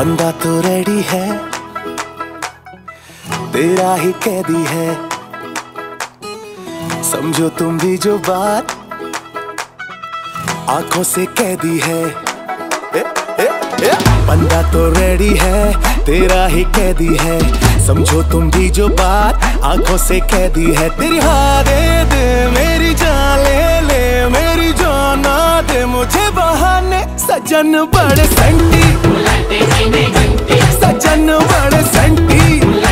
बंदा तो रेडी है, तेरा ही कैदी है। समझो तुम भी जो बात, आंखों से कैदी है। बंदा तो रेडी है, तेरा ही कैदी है। समझो तुम भी जो बात, आंखों से कैदी है। तेरी हाँ दे दे, मेरी जान ले ले, मेरी जान ना दे मुझे बहाने। सजन बड़े सेंटी, सजन बड़े सेंटी,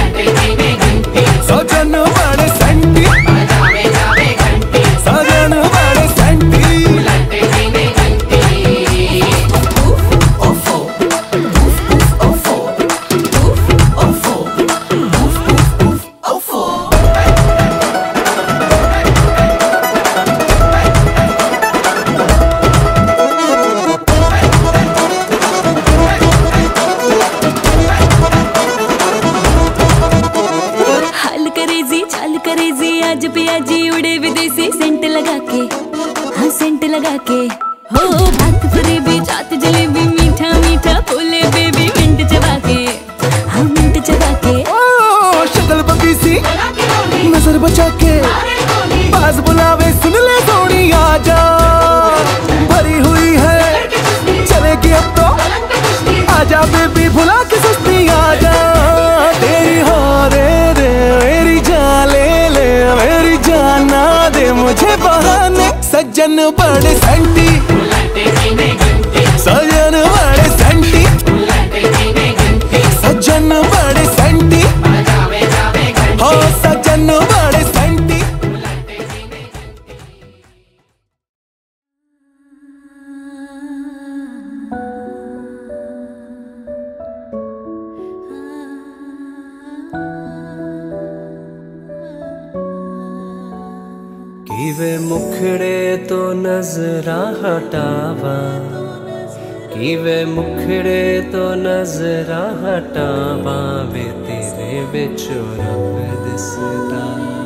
सजन बड़े सेंटी, सजन बड़े सेंटी। आज पियाजी उड़े विदेशी सेंट लगा के, हाँ सेंट लगा के। हो भात फरेबी चाट जलेबी, मीठा मीठा बोले बेबी, मिंट चबा के, हाँ मिंट चबा के। ओ शक्ल पकी सी नजर बचा के, बाज बुलावे सुन ले सोनी आजा। भरी हुई है चलेगी अब तो, आजा बेबी भुला के सुस्ती आजा। तेरी हाँ दे दे, मेरी जान ले ले, मेरी जान ना दे मुझे बहाने। सज्जन बड़े सेंटी, सज्जन बड़े सेंटी, सज्जन बड़े सेंटी, हो सज्जन बड़े सेंटी। किवे मुखड़े तो नजरा हटावा, किवे मुखड़े तो नजरा हटावा, वे तेरे विचों रब दिसदा,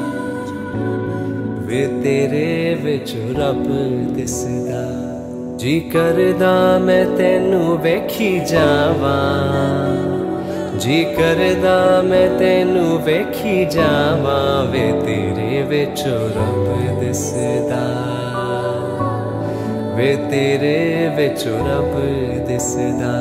वे तेरे विचों रब दिसदा। जी करदा मैं तेनू वेखी जावा, जी करदा मैं तेनू वेखी जावा, वे तेरे विचों रब दिसदा, वे तेरे विचों रब दिसदा।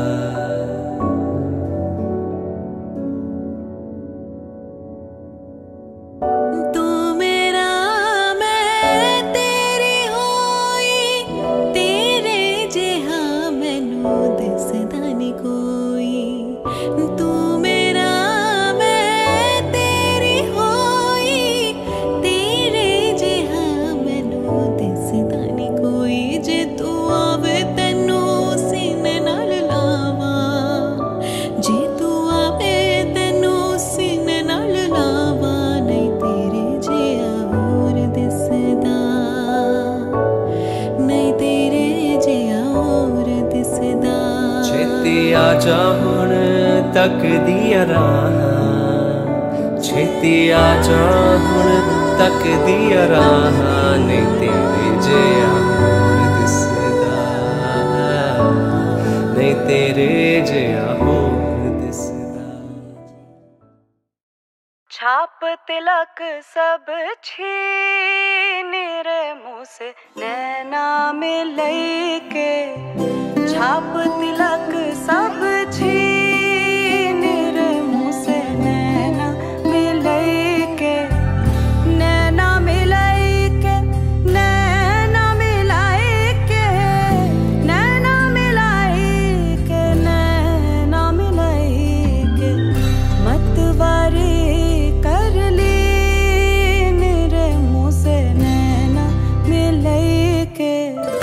तू मेरा मैं तेरी होई, तेरे जिहा मैनू दिसदा नी कोई। तू मेरा मैं तेरी होई, तेरे जिहा मैनू दिसदा नी कोई। जे तू आवे तैनू सीने नाल लावा, जे तू आवे तैनू सीने नाल लावा, नहीं तेरे जिहा होर दिसदा, नहीं तेरे जिहा होर दिसदा। छेती आजा हुण तकदी राह, छेती आजा हुण तकदी राह, नहीं तेरे जिहा होर दिसदा, नहीं तेरे जिहा होर दिसदा। छाप तिलक सब छीन रे मुँह से नैना मिलई के, छाप तिलक सब छीन रे मुँह से नैना मिलई के, नैना मिलई के, नैना मिलाई के, नैना मिलाई के, नैना मिलाई के। मतवारी कर ली मेरे मुँह से नैना मिलई के।